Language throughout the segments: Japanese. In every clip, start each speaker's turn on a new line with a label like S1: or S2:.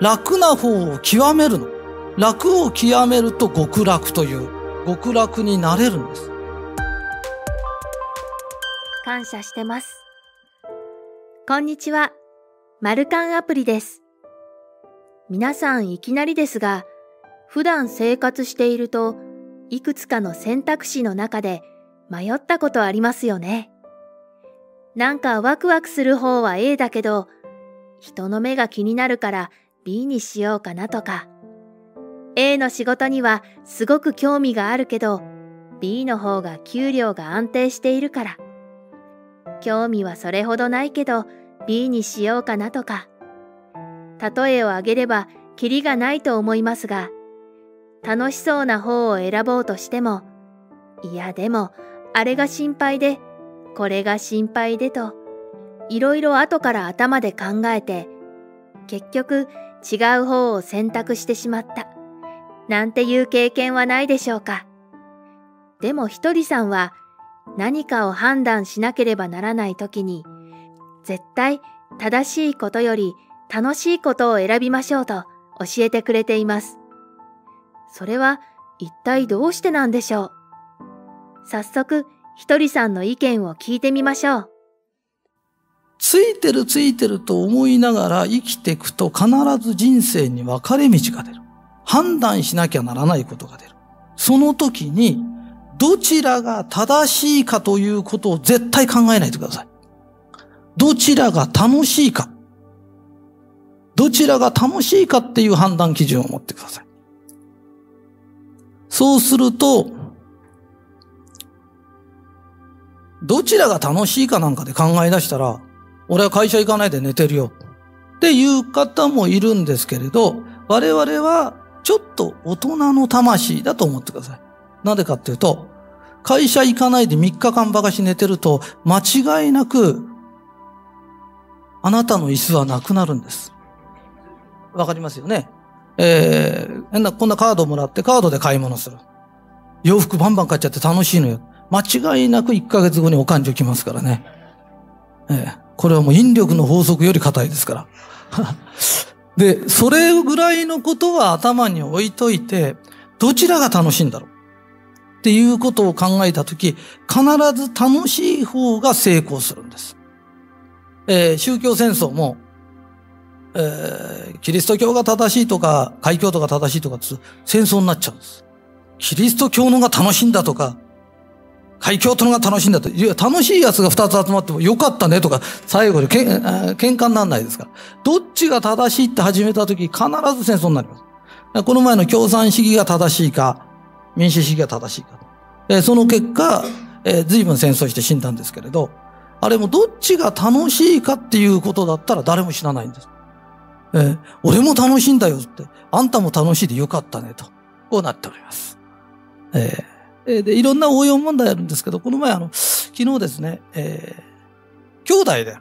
S1: 楽な方を極めるの。楽を極めると極楽という極楽になれるんです。
S2: 感謝してます。こんにちは。マルカンアプリです。皆さんいきなりですが、普段生活しているといくつかの選択肢の中で迷ったことありますよね。なんかワクワクする方は A だけど、人の目が気になるから B にしようかなとか、A の仕事にはすごく興味があるけど、B の方が給料が安定しているから、興味はそれほどないけど B にしようかなとか、例えを挙げればキリがないと思いますが、楽しそうな方を選ぼうとしても、いやでもあれが心配で、これが心配でと、いろいろ後から頭で考えて、結局違う方を選択してしまった、なんていう経験はないでしょうか。でもひとりさんは何かを判断しなければならないときに、絶対正しいことより楽しいことを選びましょうと教えてくれています。それは一体どうしてなんでしょう。早速ひとりさんの意見を聞いてみましょう。
S1: ついてると思いながら生きていくと必ず人生に分かれ道が出る。判断しなきゃならないことが出る。その時にどちらが正しいかということを絶対考えないでください。どちらが楽しいか。どちらが楽しいかっていう判断基準を持ってください。そうすると、どちらが楽しいかなんかで考え出したら、俺は会社行かないで寝てるよっていう方もいるんですけれど、我々はちょっと大人の魂だと思ってください。なぜかっていうと、会社行かないで3日間ばかし寝てると、間違いなくあなたの椅子はなくなるんです。わかりますよね。こんなカードもらってカードで買い物する。洋服バンバン買っちゃって楽しいのよ。間違いなく1ヶ月後にお勘定来ますからね。これはもう引力の法則より硬いですから。で、それぐらいのことは頭に置いといて、どちらが楽しいんだろうっていうことを考えたとき、必ず楽しい方が成功するんです。宗教戦争も、キリスト教が正しいとか、開教徒が正しいとか戦争になっちゃうんです。キリスト教のが楽しいんだとか、開教徒のが楽しいんだと。いや、楽しいやつが2つ集まってもよかったねとか、最後で喧嘩にならないですから。どっちが正しいって始めたとき、必ず戦争になります。この前の共産主義が正しいか、民主主義が正しいか。その結果、随分戦争して死んだんですけれど、あれもどっちが楽しいかっていうことだったら誰も知らないんです。俺も楽しいんだよって、あんたも楽しいでよかったねと、こうなっております。で、いろんな応用問題あるんですけど、この前昨日ですね、兄弟で、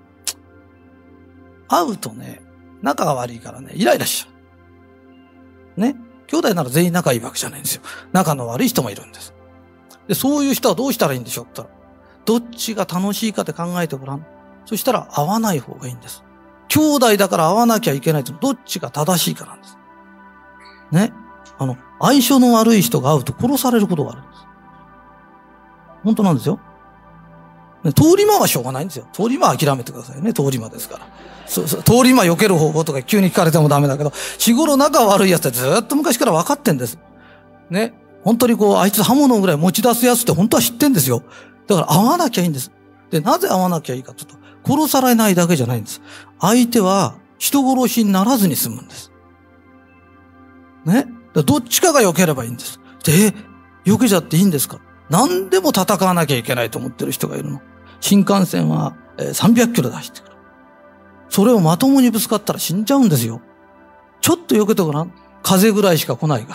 S1: 会うとね、仲が悪いからね、イライラしちゃう。ね。兄弟なら全員仲いいわけじゃないんですよ。仲の悪い人もいるんです。で、そういう人はどうしたらいいんでしょうって言ったら、どっちが楽しいかって考えてごらん。そしたら会わない方がいいんです。兄弟だから会わなきゃいけないってどっちが正しいかなんです。ね。相性の悪い人が会うと殺されることがあるんです。本当なんですよ。ね、通り魔はしょうがないんですよ。通り魔は諦めてくださいね。通り魔ですから。通り魔避ける方法とか急に聞かれてもダメだけど、日頃仲悪いやつってずっと昔から分かってんです。ね。本当にあいつ刃物ぐらい持ち出すやつって本当は知ってんですよ。だから会わなきゃいいんです。で、なぜ会わなきゃいいかというと、殺されないだけじゃないんです。相手は人殺しにならずに済むんです。ね。どっちかが避ければいいんです。で、避けちゃっていいんですか？何でも戦わなきゃいけないと思ってる人がいるの。新幹線は300キロで走ってくる。それをまともにぶつかったら死んじゃうんですよ。ちょっと避けてごらん。風ぐらいしか来ないから。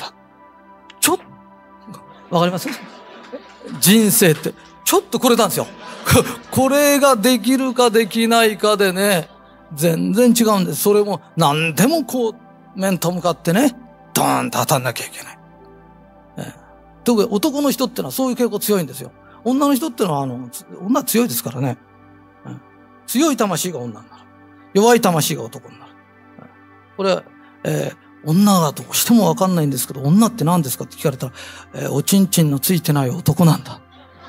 S1: わかります？人生って、ちょっとこれなんですよ。これができるかできないかでね、全然違うんです。それも何でも面と向かってね、ドーンと当たんなきゃいけない。特に男の人ってのはそういう傾向強いんですよ。女の人ってのは女は強いですからね。強い魂が女になる。弱い魂が男になる。これは女がどうしてもわかんないんですけど、女って何ですかって聞かれたら、おちんちんのついてない男なんだ。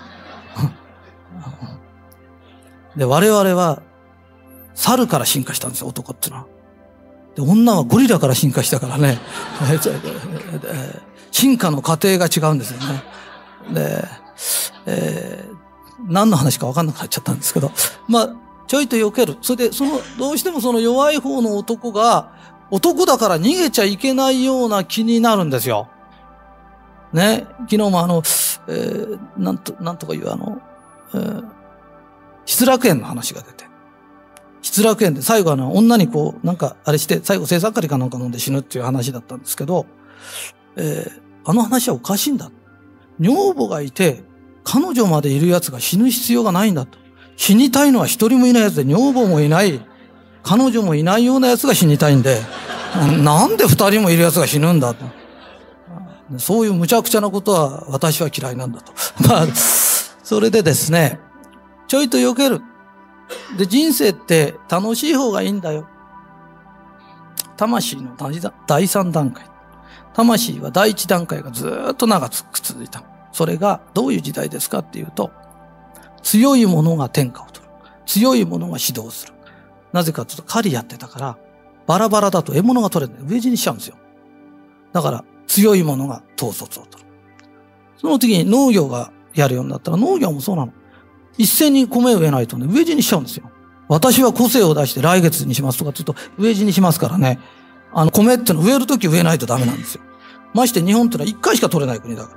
S1: で、我々は、猿から進化したんですよ、男ってのは。で、女はゴリラから進化したからね、進化の過程が違うんですよね。で、何の話か分かんなくなっちゃったんですけど、まあ、ちょいと避ける。それで、どうしてもその弱い方の男が、男だから逃げちゃいけないような気になるんですよ。ね。昨日もなんとかいう失楽園の話が出て。失楽園で最後女にこう、なんかあれして、最後青酸カリかなんか飲んで死ぬっていう話だったんですけど、あの話はおかしいんだ。女房がいて、彼女までいる奴が死ぬ必要がないんだと。死にたいのは一人もいない奴で、女房もいない、彼女もいないような奴が死にたいんで、なんで二人もいる奴が死ぬんだと。そういう無茶苦茶なことは私は嫌いなんだと。まあ、それでですね、ちょいと避ける。で、人生って楽しい方がいいんだよ。魂の第三段階。魂は第一段階がずーっと長く続いた。それがどういう時代ですかっていうと、強い者が天下を取る。強い者が指導する。なぜかというと狩りやってたから、バラバラだと獲物が取れない。飢え死にしちゃうんですよ。だから強い者が統率を取る。その次に農業がやるようになったら、農業もそうなの。一斉に米を植えないとね、飢え死にしちゃうんですよ。私は個性を出して来月にしますとかって言うと、飢え死にしますからね。米ってのは植えるとき植えないとダメなんですよ。まして日本ってのは一回しか取れない国だから。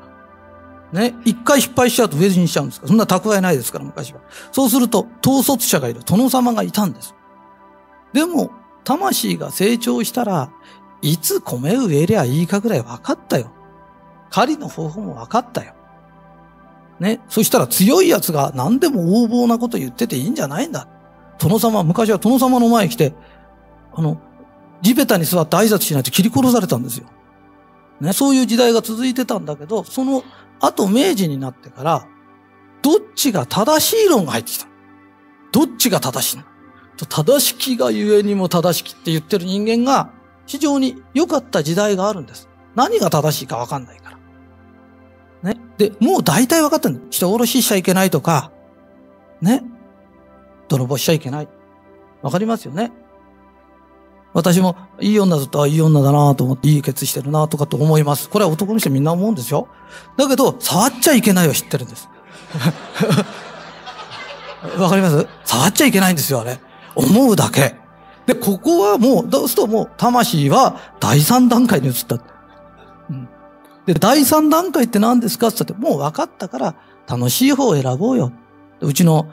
S1: ね。一回失敗しちゃうと飢え死にしちゃうんですから。そんな蓄えないですから、昔は。そうすると、統率者がいる。殿様がいたんです。でも、魂が成長したら、いつ米を植えりゃいいかぐらい分かったよ。狩りの方法も分かったよ。ね。そしたら強い奴が何でも横暴なこと言ってていいんじゃないんだ。殿様、昔は殿様の前に来て、地べたに座って挨拶しないと切り殺されたんですよ。ね。そういう時代が続いてたんだけど、その後明治になってから、どっちが正しい論が入ってきた。どっちが正しいの？正しきがゆえにも正しきって言ってる人間が非常に良かった時代があるんです。何が正しいか分かんないから。ね。で、もう大体分かってるんだ。人殺ししちゃいけないとか、ね。泥棒しちゃいけない。分かりますよね。私もいい女だといい女だなと思っていいケツしてるなとかと思います。これは男の人みんな思うんですよ。だけど、触っちゃいけないは知ってるんです。わかります？触っちゃいけないんですよ、あれ。思うだけ。で、ここはもう、どうするともう、魂は第三段階に移った。うん、で、第三段階って何ですかって言って、もう分かったから、楽しい方を選ぼうよ。うちの、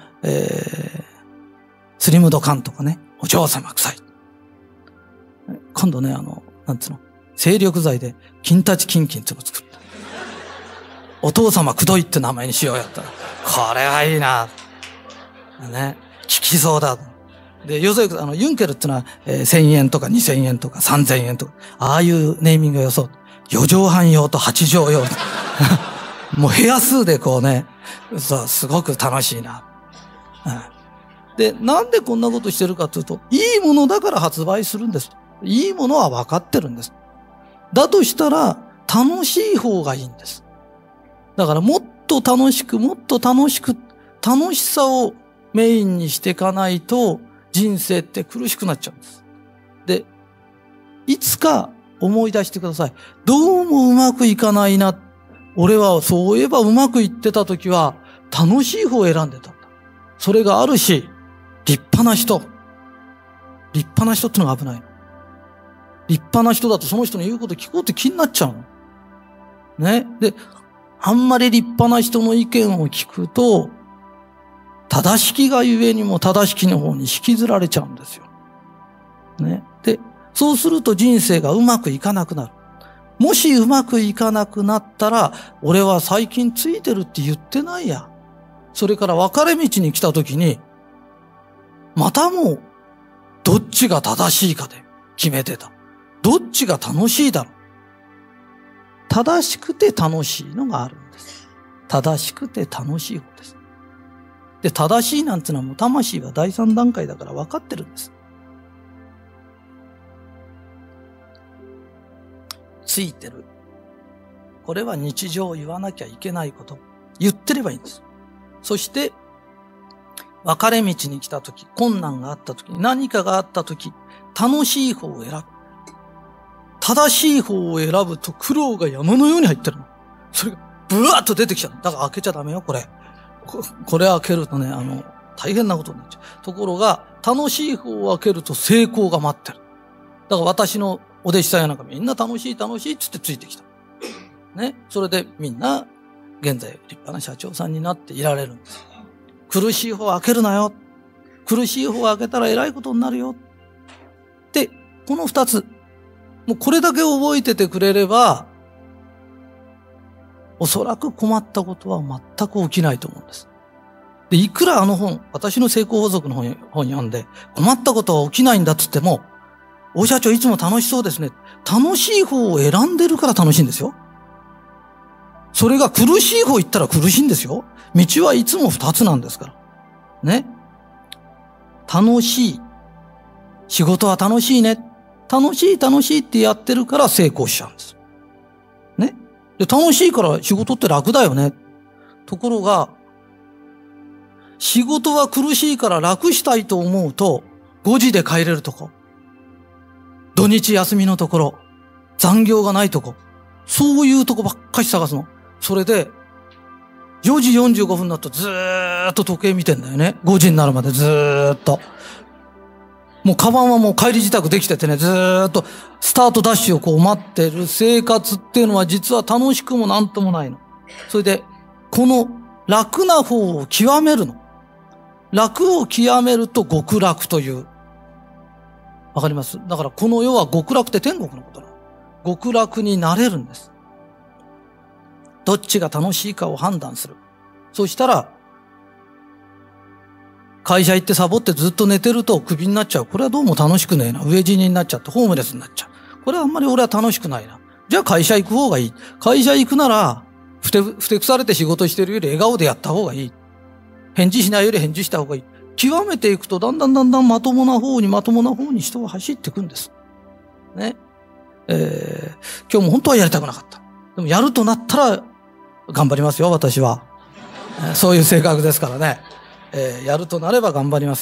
S1: スリムドカンとかね、お嬢様臭い。今度ね、なんつうの、精力剤で、金立ちキンキンっていうのを作った。お父様くどいって名前にしようやったら、これはいいな。ね、効きそうだ。で、要するに、ユンケルってのは、1000円とか2000円とか3000円とか、ああいうネーミング予想。4畳半用と8畳用。もう部屋数でこうね、そう、すごく楽しいな。で、なんでこんなことしてるかというと、いいものだから発売するんです。いいものは分かってるんです。だとしたら、楽しい方がいいんです。だからもっと楽しく、もっと楽しく、楽しさをメインにしていかないと、人生って苦しくなっちゃうんです。で、いつか思い出してください。どうもうまくいかないな。俺はそういえばうまくいってた時は楽しい方を選んでたんだ。それがあるし、立派な人。立派な人ってのが危ない。立派な人だとその人の言うこと聞こうって気になっちゃうの。ね。で、あんまり立派な人の意見を聞くと、正しきがゆえにも正しきの方に引きずられちゃうんですよ。ね。で、そうすると人生がうまくいかなくなる。もしうまくいかなくなったら、俺は最近ついてるって言ってないや。それから分かれ道に来た時に、またもう、どっちが正しいかで決めてた。どっちが楽しいだろう。正しくて楽しいのがあるんです。正しくて楽しい方です。で、正しいなんてのはもう魂は第三段階だから分かってるんです。 ついてる。これは日常言わなきゃいけないこと。言ってればいいんです。そして、分かれ道に来たとき、困難があったとき、何かがあったとき、楽しい方を選ぶ。正しい方を選ぶと苦労が山のように入ってるの。それがブワーッと出てきちゃう。だから開けちゃダメよ、これ。これ開けるとね、大変なことになっちゃう。ところが、楽しい方を開けると成功が待ってる。だから私のお弟子さんやなんかみんな楽しい楽しいっつってついてきた。ね。それでみんな、現在立派な社長さんになっていられるんです。苦しい方を開けるなよ。苦しい方を開けたら偉いことになるよ。で、この二つ。もうこれだけ覚えててくれれば、おそらく困ったことは全く起きないと思うんです。で、いくら私の成功法則の本読んで、困ったことは起きないんだっつっても、大社長いつも楽しそうですね。楽しい方を選んでるから楽しいんですよ。それが苦しい方行ったら苦しいんですよ。道はいつも二つなんですから。ね。楽しい。仕事は楽しいね。楽しい楽しいってやってるから成功しちゃうんです。ね。で、楽しいから仕事って楽だよね。ところが、仕事は苦しいから楽したいと思うと、5時で帰れるとこ。土日休みのところ。残業がないとこ。そういうとこばっかり探すの。それで、4時45分になるとずーっと時計見てんだよね。5時になるまでずーっと。もうカバンはもう帰り支度できててね、ずーっとスタートダッシュをこう待ってる生活っていうのは実は楽しくもなんともないの。それで、この楽な方を極めるの。楽を極めると極楽という。わかります？だからこの世は極楽って天国のことなの。極楽になれるんです。どっちが楽しいかを判断する。そしたら、会社行ってサボってずっと寝てるとクビになっちゃう。これはどうも楽しくねえな。飢え死にになっちゃってホームレスになっちゃう。これはあんまり俺は楽しくないな。じゃあ会社行く方がいい。会社行くなら、ふてくされて仕事してるより笑顔でやった方がいい。返事しないより返事した方がいい。極めていくとだんだんまともな方に人は走っていくんです。ね。今日も本当はやりたくなかった。でもやるとなったら頑張りますよ、私は。そういう性格ですからね。やるとなれば頑張ります。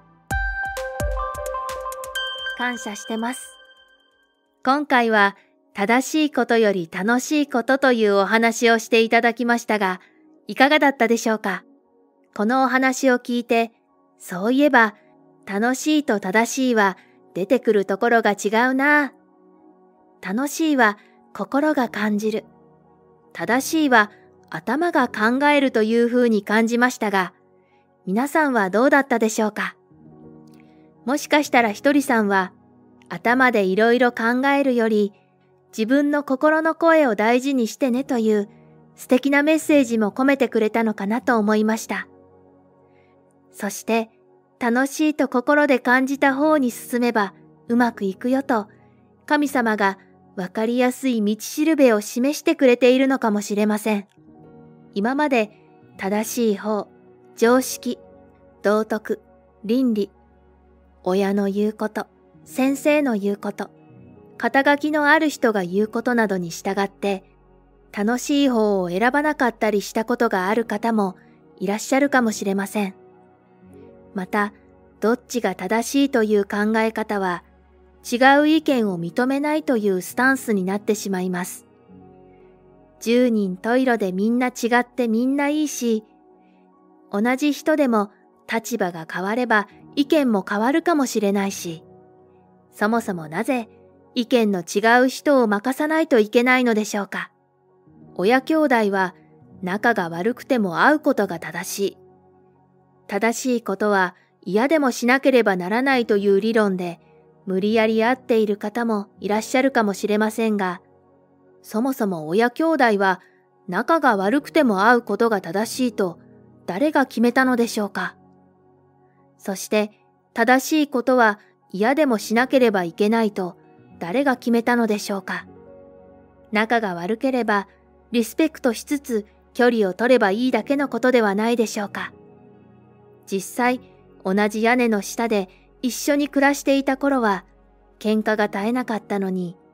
S2: 感謝してます。今回は正しいことより楽しいことというお話をしていただきましたが、いかがだったでしょうか？このお話を聞いて、そういえば楽しいと正しいは出てくるところが違うな。楽しいは心が感じる。正しいは頭が考えるというふうに感じましたが、皆さんはどうだったでしょうか？もしかしたらひとりさんは頭でいろいろ考えるより自分の心の声を大事にしてねという素敵なメッセージも込めてくれたのかなと思いました。そして楽しいと心で感じた方に進めばうまくいくよと神様がわかりやすい道しるべを示してくれているのかもしれません。今まで正しい方、常識、道徳、倫理、親の言うこと、先生の言うこと、肩書きのある人が言うことなどに従って楽しい方を選ばなかったりしたことがある方もいらっしゃるかもしれません。また、どっちが正しいという考え方は違う意見を認めないというスタンスになってしまいます。十人十色でみんな違ってみんないいし、同じ人でも立場が変われば意見も変わるかもしれないし、そもそもなぜ意見の違う人を任さないといけないのでしょうか。親兄弟は仲が悪くても会うことが正しい。正しいことは嫌でもしなければならないという理論で無理やり会っている方もいらっしゃるかもしれませんが、そもそも親兄弟は仲が悪くても会うことが正しいと誰が決めたのでしょうか。そして正しいことは嫌でもしなければいけないと誰が決めたのでしょうか。仲が悪ければリスペクトしつつ距離を取ればいいだけのことではないでしょうか。実際同じ屋根の下で一緒に暮らしていた頃は喧嘩が絶えなかったのに、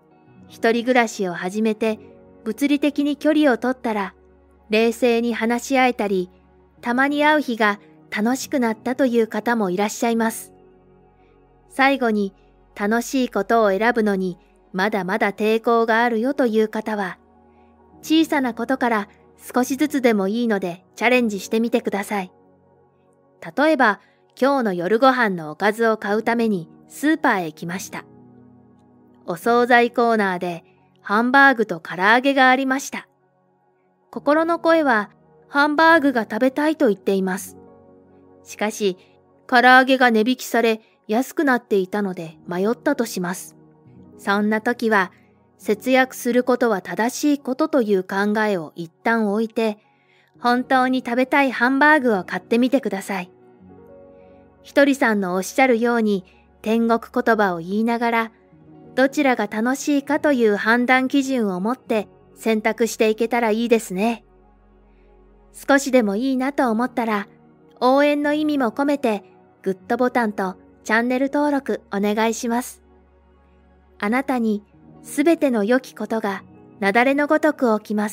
S2: 一人暮らしを始めて物理的に距離を取ったら、冷静に話し合えたり、たまに会う日が楽しくなったという方もいらっしゃいます。最後に、楽しいことを選ぶのにまだまだ抵抗があるよという方は、小さなことから少しずつでもいいのでチャレンジしてみてください。例えば、今日の夜ご飯のおかずを買うためにスーパーへ来ました。お惣菜コーナーでハンバーグと唐揚げがありました。心の声はハンバーグが食べたいと言っています。しかし、唐揚げが値引きされ安くなっていたので迷ったとします。そんな時は、節約することは正しいことという考えを一旦置いて、本当に食べたいハンバーグを買ってみてください。ひとりさんのおっしゃるように天国言葉を言いながら、どちらが楽しいかという判断基準を持って選択していけたらいいですね。少しでもいいなと思ったら、応援の意味も込めてグッドボタンとチャンネル登録お願いします。あなたにすべての良きことが雪崩のごとく起きます。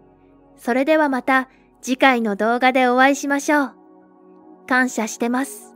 S2: それではまた次回の動画でお会いしましょう。感謝してます。